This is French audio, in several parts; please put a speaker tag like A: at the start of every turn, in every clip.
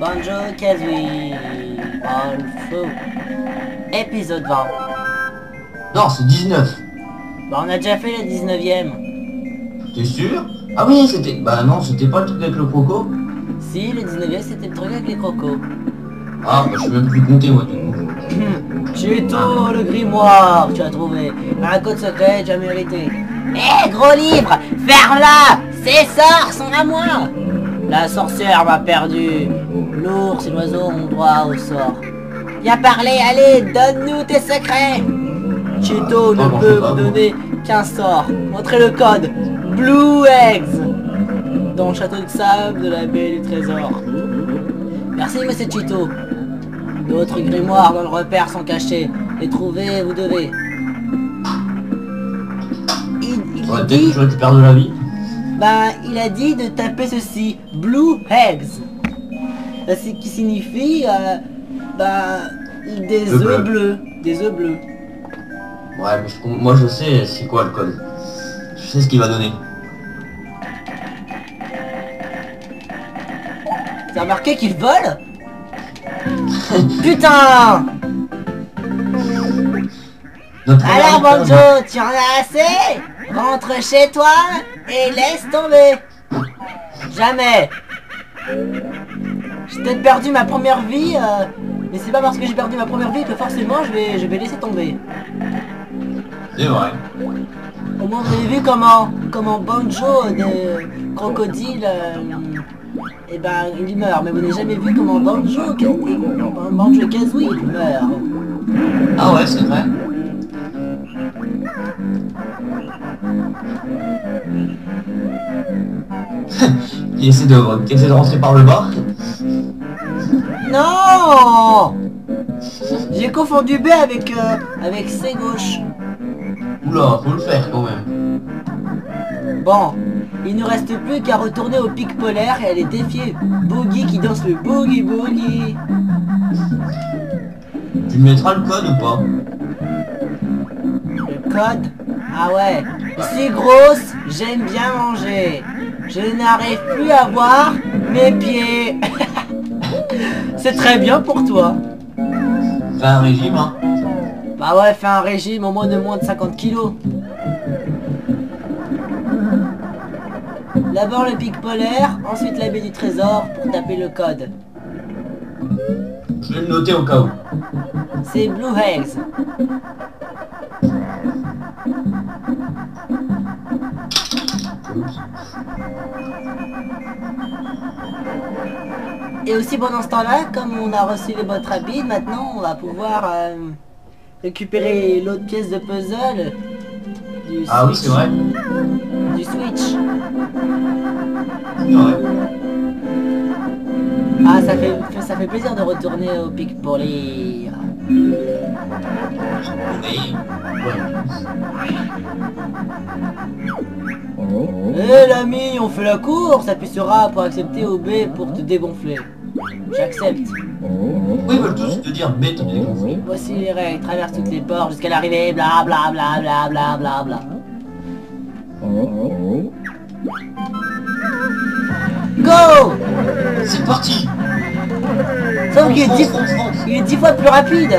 A: Banjo-Kazooie All-Feu. Épisode 20.
B: Non, c'est 19.
A: Bah on a déjà fait le 19ème.
B: T'es sûr? Ah oui, c'était... Bah non, c'était pas le truc avec le croco.
A: Si, le 19ème c'était le truc avec les crocos.
B: Ah, bah je sais même plus compter moi du coup.
A: Cheeto, le grimoire, tu as trouvé. Un code secret, tu as mérité. Hé, gros livre, ferme-la. Ces sorts sont à moi. La sorcière m'a perdu. L'ours et l'oiseau ont droit au sort. Viens parler, allez, donne-nous tes secrets. Cheeto ne peut vous donner qu'un sort. Montrez le code. Blue Eggs. Dans le château de sable de la baie du trésor. Merci, monsieur Cheeto. D'autres grimoires dans le repère sont cachés. Les trouver, vous devez.
B: Ouais, dès que je récupère de la vie.
A: Bah, il a dit de taper ceci. Blue Eggs. Ce qui signifie, des œufs bleus. Des œufs bleus.
B: Ouais, mais moi je sais c'est quoi le code. Je sais ce qu'il va donner.
A: T'as remarqué qu'il vole? Putain! Alors Banjo, tu en as assez? Rentre chez toi et laisse tomber. Jamais. J'ai peut-être perdu ma première vie, mais c'est pas parce que j'ai perdu ma première vie que forcément je vais laisser tomber.
B: C'est vrai.
A: Au moins vous avez vu comment Banjo de crocodile, et ben il meurt, mais vous n'avez jamais vu comment Banjo et Kazooie meurt.
B: Ah ouais, c'est vrai. Il essaie de rentrer par le bas.
A: Non! J'ai confondu B avec C gauche.
B: Oula, faut le faire quand même.
A: Bon, il ne reste plus qu'à retourner au pic polaire et aller défier Boogie qui danse le Boogie Boogie.
B: Tu mettras le code ou pas?
A: Le code? Ah ouais. Je suis grosse, j'aime bien manger. Je n'arrive plus à voir mes pieds. C'est très bien pour toi.
B: Fais un régime, hein.
A: Bah ouais, fais un régime au moins de 50 kilos. D'abord le pic polaire, ensuite la baie du trésor pour taper le code.
B: Je vais le noter au cas où.
A: C'est Blue Eggs. Et aussi pendant ce temps-là, comme on a reçu les bottes rapides, maintenant on va pouvoir récupérer l'autre pièce de puzzle du
B: Ah oui, c'est vrai.
A: Du Switch.
B: C'est vrai.
A: Ah, ça fait plaisir de retourner au pic pour lire. Eh l'ami, on fait la course, appuie sur A pour accepter ou B pour te dégonfler. J'accepte.
B: Oui, ils veulent tous te dire B, t'as dégonflé.
A: Voici les règles, traverse toutes les portes jusqu'à l'arrivée, bla bla bla bla bla bla bla. Go!
B: C'est parti.
A: Sauf qu'il est 10 fois plus rapide.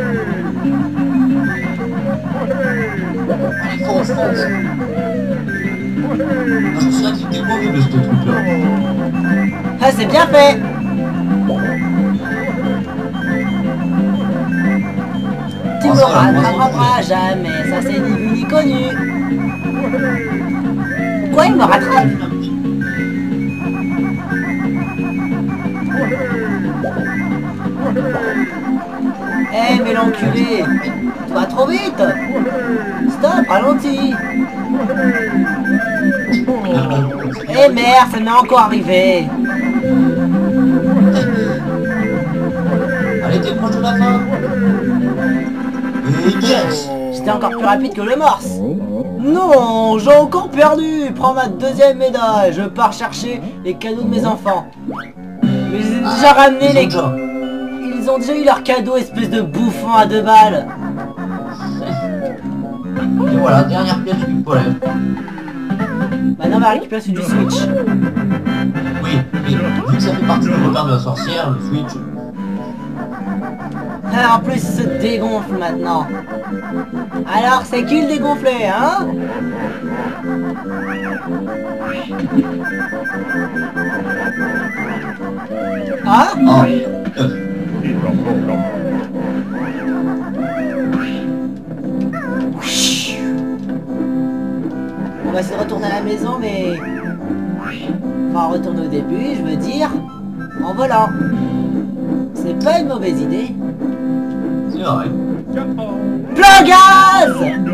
B: Allez, fonce. Ah, je me souviens qu'il était horrible ce truc-là.
A: Ah, c'est bien fait. Tu me rattraperas jamais, ça c'est ni vu ni connu. Quoi, il me rattrape? Eh mais l'enculé, tu vas trop vite. Stop, ralentis. Eh merde, ça m'est encore arrivé.
B: Allez, t'es proche de la fin. Et yes.
A: J'étais encore plus rapide que le morse. Non, j'ai encore perdu. Prends ma deuxième médaille. Je pars chercher les cadeaux de mes enfants. Mais j'ai déjà ramené les... Ils ont déjà eu leurs cadeaux, espèce de bouffon à 2 balles.
B: Et voilà, dernière pièce du pic polaire.
A: Maintenant on va récupérer celui du Switch.
B: Oui, mais vu que ça fait partie du repère de la sorcière, le switch.
A: Ah, en plus, il se dégonfle maintenant. Alors, c'est qui le dégonflé, hein? Ah?
B: Oh.
A: On va essayer de retourner à la maison, mais... Enfin, retourner au début, je veux dire, en volant. C'est pas une mauvaise idée.
B: C'est vrai.
A: Plein gaz!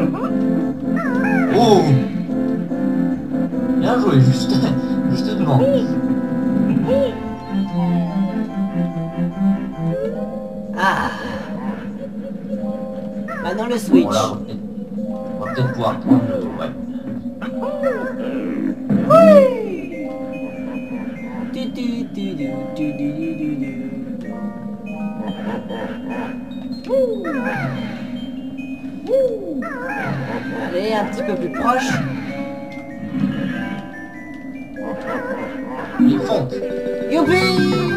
B: Oh! Bien joué, juste devant.
A: Ah. Maintenant le switch.
B: Bon, là, on va peut-être pouvoir prendre le... Ouais.
A: Allez, un petit peu plus proche.
B: Il fonte.
A: Youpi!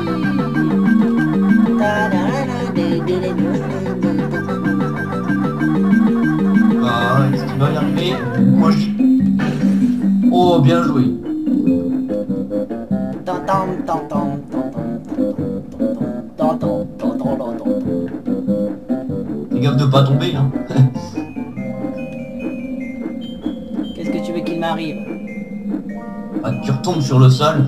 B: Ah, est-ce qu'il va y arriver? Moi je dis... Oh, bien joué. Fais gaffe de pas tomber, hein.
A: Qu'est-ce que tu veux qu'il m'arrive?
B: Ah, tu retombes sur le sol.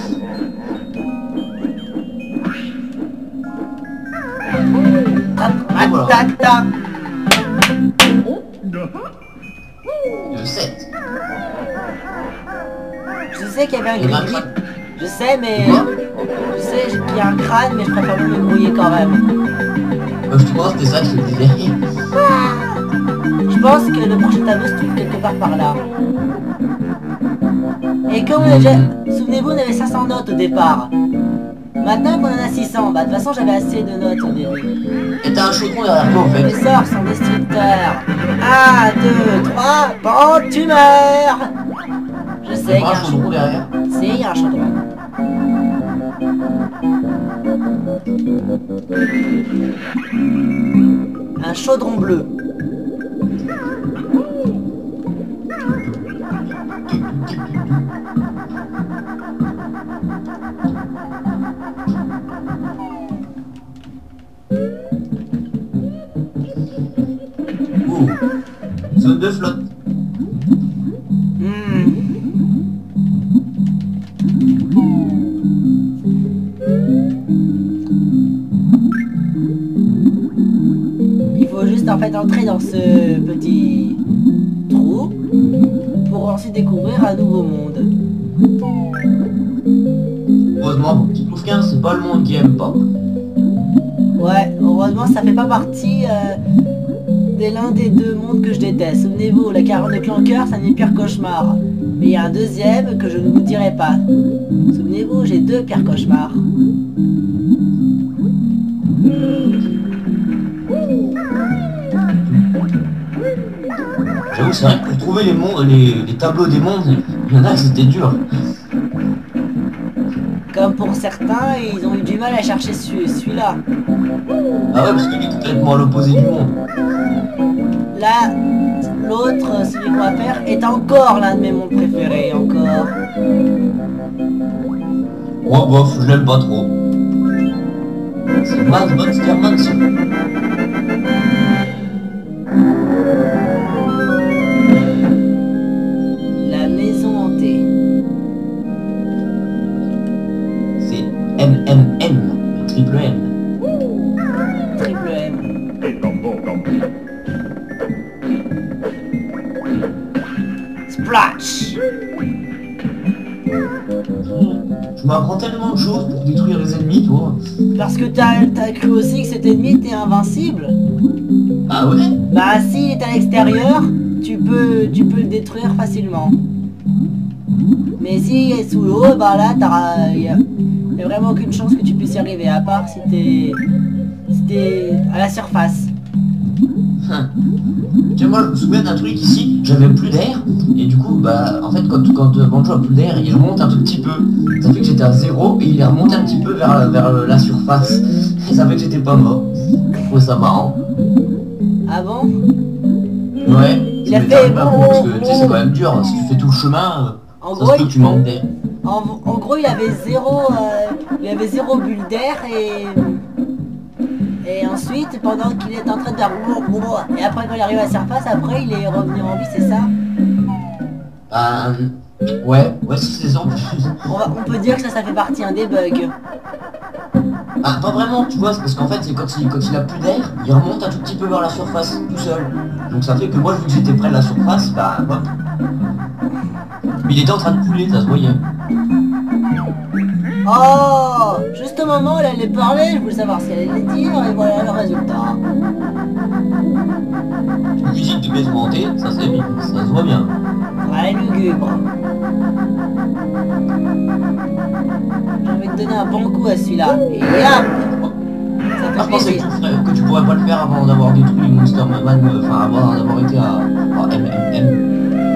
A: Tata.
B: Le 7.
A: Je sais qu'il y avait un
B: Il y a un
A: gris.
B: crâne.
A: Je sais, mais...
B: Quoi?
A: Je sais qu'il y a un crâne, mais je préfère me grouiller quand même.
B: Je pense que c'était ça que je te disais.
A: Je pense que le prochain tableau se trouve quelque part par là. Et comme souvenez-vous, on avait 500 notes au départ. Maintenant qu'on en a 600, bah de toute façon j'avais assez de notes au début.
B: Et t'as un chaudron derrière toi en
A: Les
B: fait.
A: sorts sont destructeurs. 1, 2, 3, bon, tu meurs. Je sais,
B: Il
A: il
B: y a un chaudron derrière.
A: Si, il y a un chaudron. Un chaudron bleu.
B: Oh. Zone de flotte.
A: Il faut juste en fait entrer dans ce petit trou pour ensuite découvrir un nouveau monde.
B: Heureusement, mon petit Toufquin, c'est pas le monde qui aime pas.
A: Ouais, heureusement ça fait pas partie de l'un des deux mondes que je déteste. Souvenez-vous, la caravane de Clanker, c'est un des pires cauchemars. Mais il y a un deuxième que je ne vous dirai pas. Souvenez-vous, j'ai deux pires cauchemars.
B: J'avoue, c'est vrai que pour trouver les mondes, les tableaux des mondes, il y en a que c'était dur.
A: Comme pour certains, ils ont eu du mal à chercher celui-là.
B: Ah ouais, parce qu'il est complètement à l'opposé du monde.
A: Là, l'autre, celui qu'on va faire, est encore l'un de mes mondes préférés, encore.
B: Moi, bof, je l'aime pas trop. C'est Mad Monster Mansion.
A: La maison hantée.
B: C'est MMM, triple M.
A: Triple M. Splash.
B: Tu m'apprends tellement de choses pour détruire les ennemis, toi.
A: Parce que t'as cru aussi que cet ennemi était invincible.
B: Ah ouais?
A: Bah s'il est à l'extérieur, tu peux le détruire facilement. Mais s'il est sous l'eau, bah là il y a vraiment aucune chance que tu puisses y arriver, à part si t'es à la surface.
B: Tu sais, moi je me souviens d'un truc ici, j'avais plus d'air, et du coup, bah, en fait, quand Banjo a plus d'air, il remonte un tout petit peu. Ça fait que j'étais à 0, et il est remonté un petit peu vers la surface. Et ça fait que j'étais pas mort. Je trouvais ça marrant.
A: Ah bon?
B: Ouais,
A: Il
B: ça
A: a
B: m'est
A: fait
B: arrivé un peu, parce que tu sais, c'est quand même dur, si tu fais tout le chemin,
A: En
B: ça
A: gros,
B: se peut que tu manques d'air.
A: en gros, il avait zéro bulle d'air et ensuite, pendant qu'il est en train de faire et après quand il arrive à la surface, après il est revenu en vie, c'est ça?
B: Ouais, c'est ça.
A: On peut dire que ça fait partie des bugs.
B: Ah, pas vraiment, tu vois, c'est parce qu'en fait, c'est quand il a plus d'air, il remonte un tout petit peu vers la surface, tout seul. Donc ça fait que moi, vu que j'étais près de la surface, bah, hop. Mais il était en train de couler, ça se voyait.
A: Oh, juste au moment où elle allait parler, je voulais savoir ce qu'elle allait dire et voilà le résultat.
B: Musique de maison hantée, ça c'est bien, ça se voit bien.
A: Ouais, lugubre. J'ai envie de donner un bon coup à celui-là. Et hop, ça fait
B: Je pensais
A: plaisir.
B: que tu pourrais pas le faire avant d'avoir détruit Monster Man, enfin avant d'avoir été à MMM.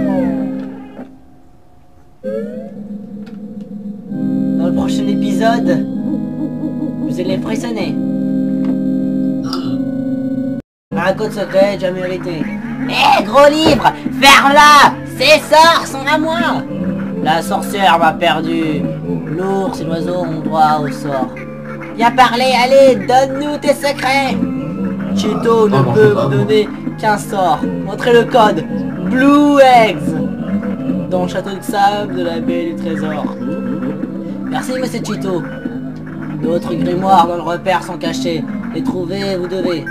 A: Dans le prochain épisode, vous allez frissonner. Un code secret déjà mérité. Hé, gros livre, ferme-la. Ces sorts sont à moi. La sorcière m'a perdu. L'ours et l'oiseau ont droit au sort. Viens parler, allez, donne-nous tes secrets. Cheeto ne peut vous donner qu'un sort. Montrez le code. Blue Eggs. Dans le château de sable de la baie du trésor. Merci, monsieur Cheeto. D'autres grimoires dans le repère sont cachés. Les trouver, vous devez.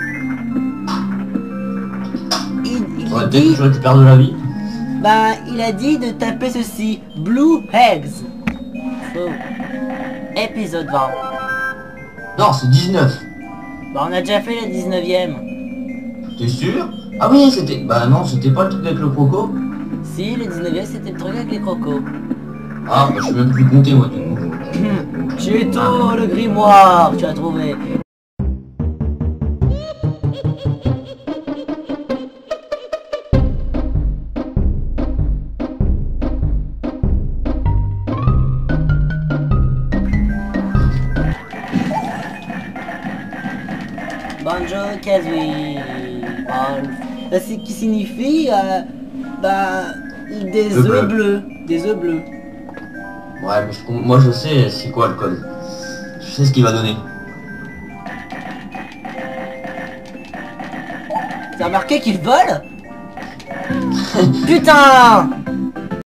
B: Ouais, dès que tu récupères de la vie.
A: Bah, il a dit de taper ceci. Blue Eggs. Oh. Épisode 20.
B: Non, c'est 19.
A: Bah, on a déjà fait le 19ème.
B: T'es sûr? Ah oui, c'était... Bah non, c'était pas le truc avec le croco.
A: Si, le 19ème, c'était le truc avec les crocos.
B: Ah, bah je sais même plus compter, moi, du coup.
A: Cheeto, le grimoire, tu as trouvé. Banjo Kazooie. C'est qui signifie des
B: Le
A: œufs
B: bleu.
A: bleus. Des œufs bleus.
B: Ouais, mais moi je sais c'est quoi le code. Je sais ce qu'il va donner.
A: T'as remarqué qu'ils volent? Putain!